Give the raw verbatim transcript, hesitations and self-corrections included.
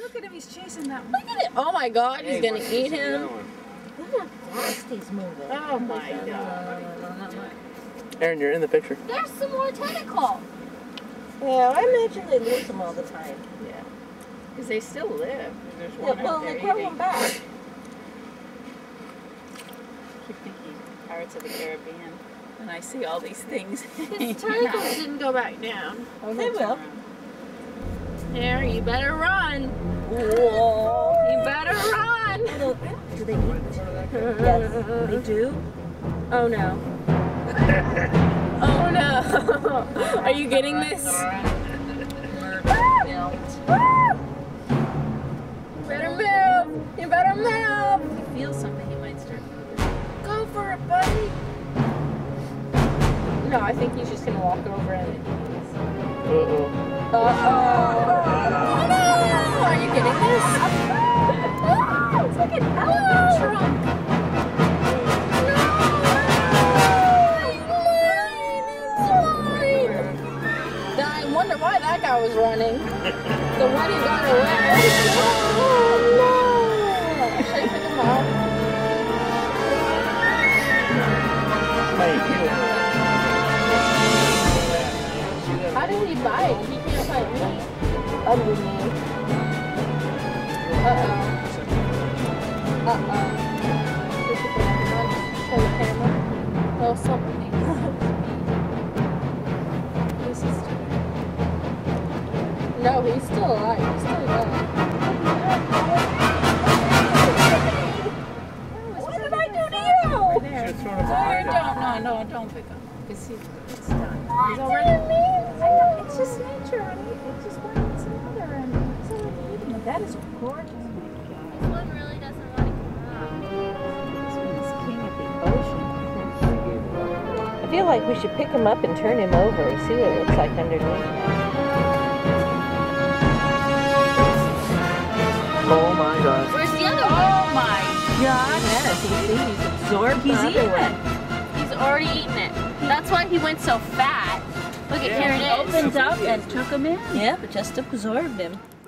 Look at him, he's chasing that one. Look at it. Oh my God, he's Hey, gonna what's eat this him. going? Look how fast he's moving. Oh my God. Aaron, you're in the picture. There's some more tentacle. Yeah, I imagine they lose them all the time. Yeah. Because they still live. There's Yeah, one well, out there they grow eating. them back. I keep thinking Pirates of the Caribbean. And I see all these things. His tentacles didn't go back down. Oh, they will. There, you better run. Whoa. You better run. Do they eat? Yes, they do. Oh no. Oh no. Are you getting this? You better move. You better move. If he feels something, he might start moving. Go for it, buddy. No, I think he's just gonna walk over and. Uh-oh. Uh-oh. Oh no! Are you getting this? Oh, it's like an elephant trunk. No! It's mine! It's mine! I wonder why that guy was running. The one who got away. Oh no! Should I pick him up? How did he bite? He can't bite me. Underneath. Uh-oh. Uh-oh. Show the camera. Oh, something. This is stupid. No, he's still alive. He's still alive. What did I do to you? Over there. Should've thrown Oh, it behind him. don't, no, no, don't pick him. Because he's, it's done. He's What already. do you mean? I know, it's just nature, honey. It's just one eats another, and it's already eating it. That is gorgeous. This one really doesn't want to come out. This one is king of the ocean. I feel like we should pick him up and turn him over and see what it looks like underneath. Oh my God. Where's the other one? Oh my God! Yes, you see, he's absorbed He's the eating other it. one. He's already eaten it. That's why he went so fat. Look at Yeah. here it is. Opens up and took him in. Yep, it just absorbed him.